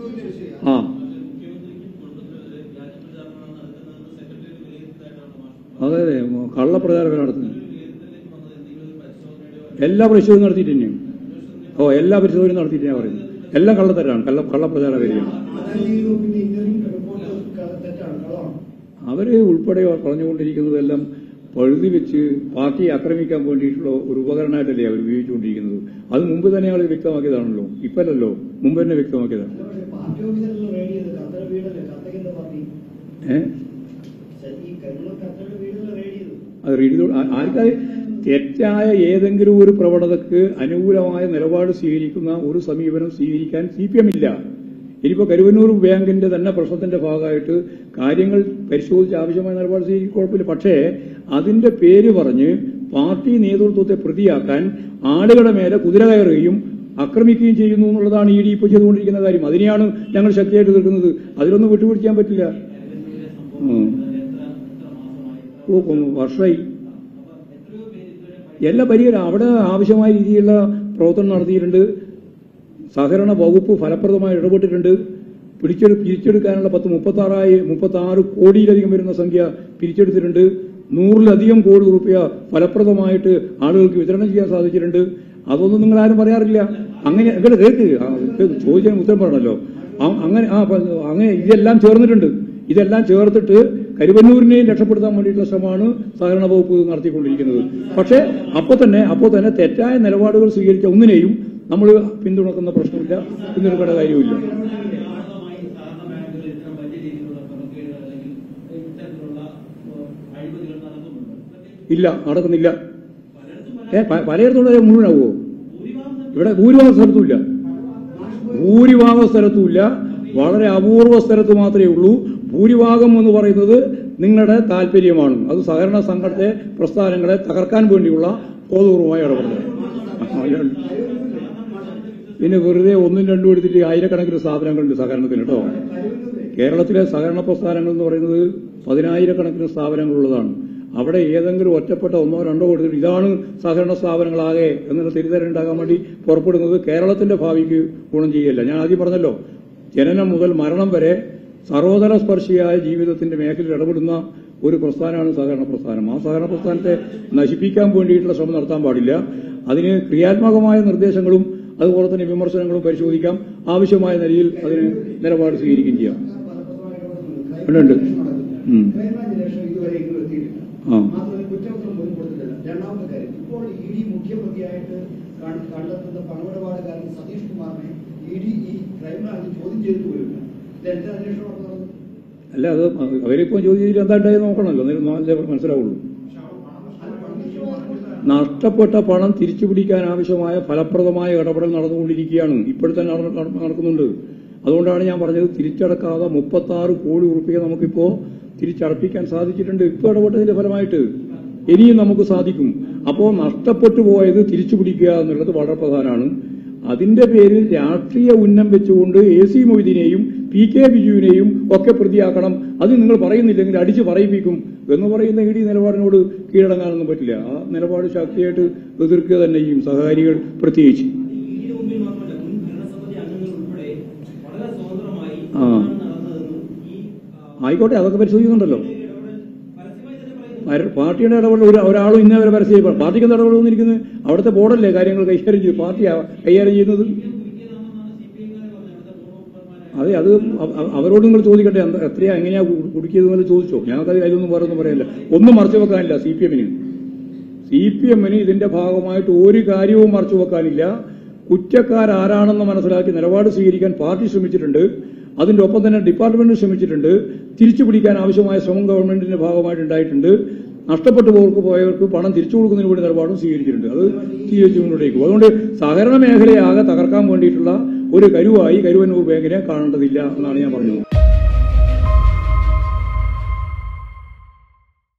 ആ അതെ അതെ, കള്ളപ്രചാരം നടത്തുന്നു. എല്ലാ പരിശോധനയും നടത്തിയിട്ട് തന്നെയാണ്. എല്ലാ പരിശോധനയും നടത്തിയിട്ട് ഞാൻ പറയുന്നത് എല്ലാം കള്ളത്തരാണ്, കള്ളപ്രചാര വരികയാണ്. അവര് ഉൾപ്പെടെ പറഞ്ഞുകൊണ്ടിരിക്കുന്നതെല്ലാം പഴുതി വെച്ച് പാർട്ടിയെ ആക്രമിക്കാൻ വേണ്ടിയിട്ടുള്ള ഒരു ഉപകരണമായിട്ടല്ലേ അവർ ഉപയോഗിച്ചുകൊണ്ടിരിക്കുന്നത്. അത് മുമ്പ് തന്നെ ആൾ വ്യക്തമാക്കിയതാണല്ലോ, ഇപ്പല്ലല്ലോ, മുമ്പ് തന്നെ വ്യക്തമാക്കിയതാണ്. അത് റീഡ് ആർക്കായി തെറ്റായ ഏതെങ്കിലും ഒരു പ്രവണതക്ക് അനുകൂലമായ നിലപാട് സ്വീകരിക്കുന്ന ഒരു സമീപനം സ്വീകരിക്കാൻ CPM ഇല്ല. ഇനിയിപ്പോ കരുവന്നൂർ ബാങ്കിന്റെ തന്നെ പ്രശ്നത്തിന്റെ ഭാഗമായിട്ട് കാര്യങ്ങൾ പരിശോധിച്ച് ആവശ്യമായ നിലപാട് സ്വീകരിക്കും, കുഴപ്പമില്ല. പക്ഷേ അതിന്റെ പേര് പറഞ്ഞ് പാർട്ടി നേതൃത്വത്തെ പ്രതിയാക്കാൻ ആളുകളുടെ മേലെ കുതിര കയറുകയും ആക്രമിക്കുകയും ചെയ്യുന്നു എന്നുള്ളതാണ് ED ഇപ്പോൾ ചെയ്തുകൊണ്ടിരിക്കുന്ന കാര്യം. അതിനെയാണ് ഞങ്ങൾ ശക്തിയായിട്ട് എതിർക്കുന്നത്. അതിലൊന്നും വിട്ടുപിടിക്കാൻ പറ്റില്ല. വർഷമായി എല്ലാ പരിഹാരം അവിടെ ആവശ്യമായ രീതിയിലുള്ള പ്രവർത്തനം നടത്തിയിട്ടുണ്ട്. സഹകരണ വകുപ്പ് ഫലപ്രദമായി ഇടപെട്ടിട്ടുണ്ട്. പിരിച്ചെടുക്കാനുള്ള 36 കോടിയിലധികം വരുന്ന സംഖ്യ പിരിച്ചെടുത്തിട്ടുണ്ട്. 100-ലധികം കോടി രൂപ ഫലപ്രദമായിട്ട് ആളുകൾക്ക് വിതരണം ചെയ്യാൻ സാധിച്ചിട്ടുണ്ട്. അതൊന്നും നിങ്ങൾ ആരും പറയാറില്ല. അങ്ങനെ കേൾക്ക്, ചോദിച്ചതിന് ഉത്തരം പറഞ്ഞല്ലോ. അങ്ങനെ ഇതെല്ലാം ചേർത്തിട്ട് കരുവന്നൂരിനെയും രക്ഷപ്പെടുത്താൻ വേണ്ടിയിട്ടുള്ള ശ്രമമാണ് സഹകരണ വകുപ്പ് നടത്തിക്കൊണ്ടിരിക്കുന്നത്. പക്ഷേ അപ്പോൾ തന്നെ തെറ്റായ നിലപാടുകൾ സ്വീകരിച്ച ഒന്നിനെയും നമ്മൾ പിന്തുണക്കുന്ന പ്രശ്നമില്ല, പിന്തുണക്കേണ്ട കാര്യമില്ല. ഇല്ല, നടക്കുന്നില്ല. പലയിടത്തുള്ള മുഴുവനാവോ? ഇവിടെ ഭൂരിഭാഗ സ്ഥലത്തുമില്ല. വളരെ അപൂർവ സ്ഥലത്ത് മാത്രമേ ഉള്ളൂ. ഭൂരിഭാഗം എന്ന് പറയുന്നത് നിങ്ങളുടെ താല്പര്യമാണ്. അത് സഹകരണ സംഘത്തെ പ്രസ്ഥാനങ്ങളെ തകർക്കാൻ വേണ്ടിയുള്ള ബോധപൂർവമായ ഇടപെടൽ. പിന്നെ വെറുതെ 1-2 എടുത്തിട്ട് ആയിരക്കണക്കിന് സ്ഥാപനങ്ങളുണ്ട് സഹകരണത്തിന് കേട്ടോ. കേരളത്തിലെ സഹകരണ പ്രസ്ഥാനങ്ങൾ എന്ന് പറയുന്നത് 10,000-കണക്കിന് സ്ഥാപനങ്ങളുള്ളതാണ്. അവിടെ ഏതെങ്കിലും ഒറ്റപ്പെട്ട 1-2 കൊടുത്തിട്ട് ഇതാണ് സഹകരണ സ്ഥാപനങ്ങളാകെ എന്നുള്ള തിരിച്ചറിവുണ്ടാകാൻ വേണ്ടി പുറപ്പെടുന്നത് കേരളത്തിന്റെ ഭാവിക്ക് ഗുണം ചെയ്യല്ല. ഞാൻ ആദ്യം പറഞ്ഞല്ലോ, ജനനം മുതൽ മരണം വരെ സർവതല സ്പർശിയായ ജീവിതത്തിന്റെ മേഖലയിൽ ഇടപെടുന്ന ഒരു പ്രസ്ഥാനമാണ് സഹകരണ പ്രസ്ഥാനം. ആ സഹകരണ പ്രസ്ഥാനത്തെ നശിപ്പിക്കാൻ വേണ്ടിയിട്ടുള്ള ശ്രമം നടത്താൻ പാടില്ല. അതിന് ക്രിയാത്മകമായ നിർദ്ദേശങ്ങളും അതുപോലെ തന്നെ വിമർശനങ്ങളും പരിശോധിക്കാം. ആവശ്യമായ നിലയിൽ അതിന് നിലപാട് സ്വീകരിക്കുകയും ചെയ്യാം. ഉണ്ട്. അല്ല, അത് അവരിപ്പോ ചോദ്യം ചെയ്തിട്ട് എന്താണ്ടായി നോക്കണമല്ലോ, മനസ്സിലാവുള്ളൂ. നഷ്ടപ്പെട്ട പണം തിരിച്ചുപിടിക്കാൻ ആവശ്യമായ ഫലപ്രദമായ ഇടപെടൽ നടന്നുകൊണ്ടിരിക്കുകയാണ്. ഇപ്പോഴത്തെ നടക്കുന്നുണ്ട്. അതുകൊണ്ടാണ് ഞാൻ പറഞ്ഞത്, തിരിച്ചടക്കാതെ 36 കോടി രൂപ നമുക്കിപ്പോ തിരിച്ചടപ്പിക്കാൻ സാധിച്ചിട്ടുണ്ട്. ഇപ്പോൾ ഇടപെട്ടതിന്റെ ഫലമായിട്ട് ഇനിയും നമുക്ക് സാധിക്കും. അപ്പോൾ നഷ്ടപ്പെട്ടു പോയത് തിരിച്ചുപിടിക്കുക എന്നുള്ളത് വളരെ പ്രധാനമാണ്. അതിന്റെ പേരിൽ രാഷ്ട്രീയ ഉന്നം വെച്ചുകൊണ്ട് AC മൊയ്തീനെയും PK ബിജുവിനെയും ഒക്കെ പ്രതിയാക്കണം. അത് നിങ്ങൾ പറയുന്നില്ലെങ്കിൽ അടിച്ചു പറയിപ്പിക്കും എന്ന് പറയുന്ന ED നിലപാടിനോട് കീഴടങ്ങാനൊന്നും പറ്റില്ല. ആ നിലപാട് ശക്തിയായിട്ട് എതിർക്കുക തന്നെ ചെയ്യും സഹകാരികൾ പ്രത്യേകിച്ച്. ആയിക്കോട്ടെ, അതൊക്കെ പരിശോധിക്കുന്നുണ്ടല്ലോ. പാർട്ടിയുടെ ഇടപെടൽ ഒരാളും ഇന്നവരെ പരസ്യം പാർട്ടിക്ക് എന്താ ഇടപെടുന്നിരിക്കുന്നത്? അവിടുത്തെ ബോർഡല്ലേ കാര്യങ്ങൾ കൈകാര്യം ചെയ്ത് പാർട്ടിയാണ് കൈകാര്യം ചെയ്യുന്നത്. അതെ, അത് അവരോട് നിങ്ങൾ ചോദിക്കട്ടെ, എത്രയാ എങ്ങനെയാ കുടുക്കിയതെന്ന് ചോദിച്ചോ. ഞങ്ങൾക്കത് അതിലൊന്നും വേറെ ഒന്നും പറയാനില്ല. ഒന്നും മറച്ചു വെക്കാനില്ല CPM-ന് ഇതിന്റെ ഭാഗമായിട്ട് ഒരു കാര്യവും മറച്ചു വെക്കാനില്ല. കുറ്റക്കാരാരാണെന്ന് മനസ്സിലാക്കി നിലപാട് സ്വീകരിക്കാൻ പാർട്ടി ശ്രമിച്ചിട്ടുണ്ട്. അതിന്റെ ഒപ്പം തന്നെ ഡിപ്പാർട്ട്മെന്റ് ശ്രമിച്ചിട്ടുണ്ട്. തിരിച്ചുപിടിക്കാൻ ആവശ്യമായ ശ്രമം ഗവൺമെന്റിന്റെ ഭാഗമായിട്ടുണ്ടായിട്ടുണ്ട്. നഷ്ടപ്പെട്ടു പോയവർക്ക് പണം തിരിച്ചു കൊടുക്കുന്നതിന് വേണ്ടി നിലപാടും സ്വീകരിച്ചിട്ടുണ്ട്. അത് സ്വീകരിച്ചു മുന്നോട്ടേക്കും. അതുകൊണ്ട് സഹകരണ മേഖലയാകെ തകർക്കാൻ വേണ്ടിയിട്ടുള്ള ഒരു കരുവായി കരുവന്നൂർ ബാങ്കിനെ കാണേണ്ടതില്ല എന്നാണ് ഞാൻ പറഞ്ഞത്.